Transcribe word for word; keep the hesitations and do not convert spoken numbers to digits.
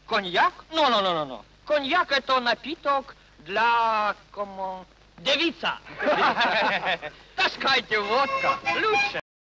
Коньяк? Ну, ну, ну, ну, ну. Коньяк это напиток для кому... Девица! Таскайте водка. Лучше.